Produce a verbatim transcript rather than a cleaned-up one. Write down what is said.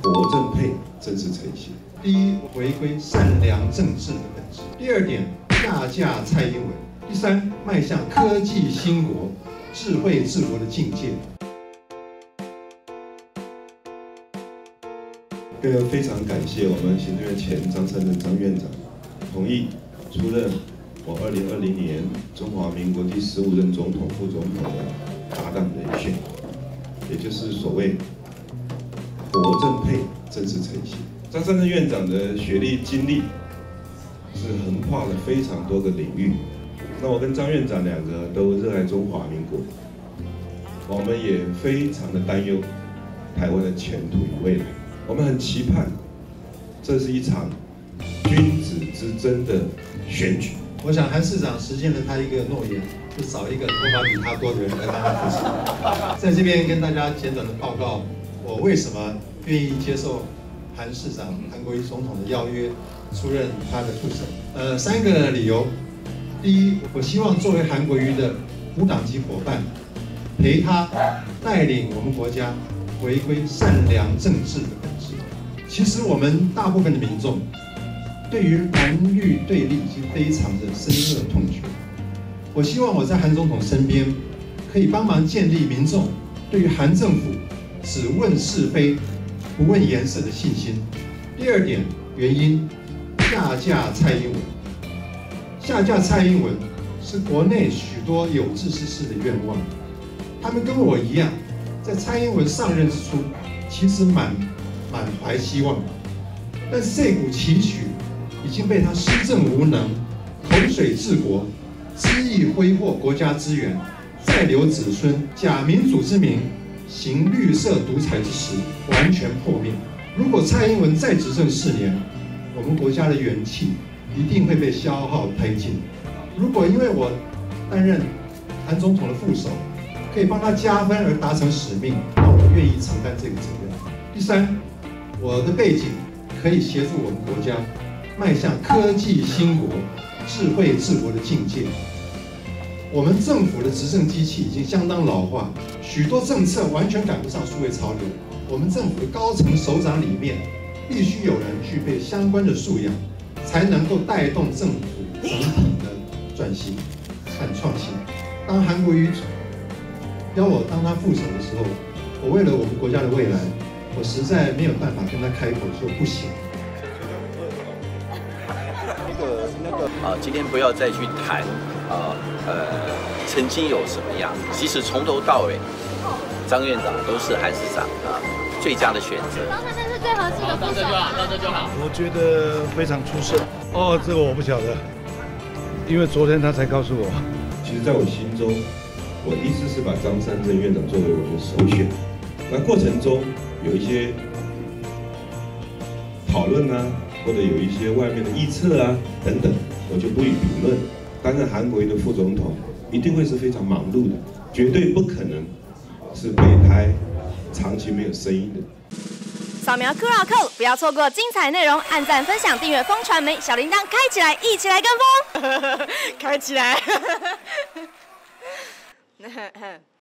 国政配真实呈现。第一，回归善良政治的本质；第二点，下架蔡英文；第三，迈向科技兴国、智慧治国的境界。这个非常感谢我们行政院前张善政张院长同意出任我二零二零年中华民国第十五任总统、副总统的搭档人选，也就是所谓国政配真实呈现。张善政院长的学历经历是横跨了非常多个领域。那我跟张院长两个都热爱中华民国，我们也非常的担忧台湾的前途与未来。我们很期盼，这是一场君子之争的选举。我想韩市长实现了他一个诺言，就找一个头发比他多的人来当他副手。在这边跟大家简短的报告，我为什么愿意接受韩市长韩国瑜总统的邀约，出任他的副手。呃，三个理由。第一，我希望作为韩国瑜的无党籍伙伴，陪他带领我们国家回归善良政治的本质。其实我们大部分的民众对于蓝绿对立已经非常的深恶痛绝。我希望我在韩总统身边，可以帮忙建立民众对于韩政府只问是非、不问颜色的信心。第二点原因，下架蔡英文。下架蔡英文是国内许多有志之士的愿望，他们跟我一样，在蔡英文上任之初，其实满满怀希望，但是这股期许已经被他施政无能、口水治国、恣意挥霍国家资源、再留子孙、假民主之名、行绿色独裁之实，完全破灭。如果蔡英文再执政四年，我们国家的元气一定会被消耗殆尽。如果因为我担任韩总统的副手，可以帮他加分而达成使命，那我愿意承担这个责任。第三，我的背景可以协助我们国家迈向科技兴国、智慧治国的境界。我们政府的执政机器已经相当老化，许多政策完全赶不上数位潮流。我们政府的高层首长里面，必须有人具备相关的素养，才能够带动政府整体的转型和创新。当韩国瑜邀我当他副手的时候，我为了我们国家的未来，我实在没有办法跟他开口说不行。 那个那个啊，今天不要再去谈啊呃曾经有什么样，其实从头到尾，张院长都是韩市长啊最佳的选择。张善政是最合适的副手。到这就好，到这就好。 我觉得非常出色。哦，这个我不晓得，因为昨天他才告诉我。 其实，在我心中，我一直是把张善政院长作为我的首选。那过程中有一些讨论啊，或者有一些外面的臆测啊等等，我就不予评论。担任韩国瑜的副总统，一定会是非常忙碌的，绝对不可能是备胎，长期没有声音的。 扫描 Q R code， 不要错过精彩内容，按赞、分享、订阅风传媒，小铃铛开起来，一起来跟风，开起来。